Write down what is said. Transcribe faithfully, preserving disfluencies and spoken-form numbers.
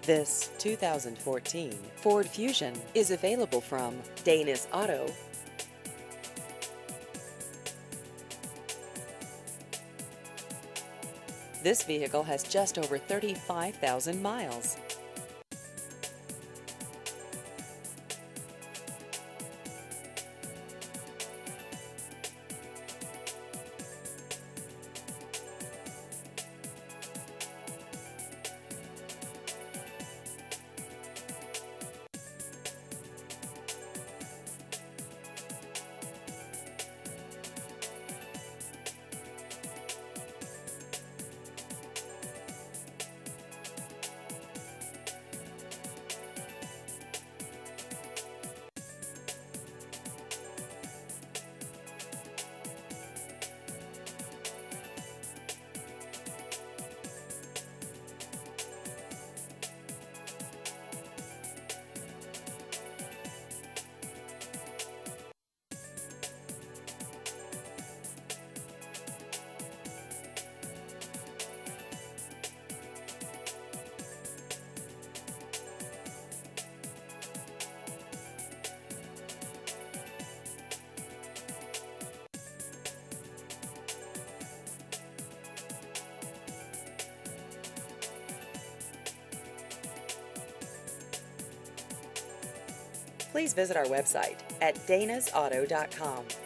This two thousand fourteen Ford Fusion is available from Danis Auto. This vehicle has just over thirty-five thousand miles. Please visit our website at danis auto dot com.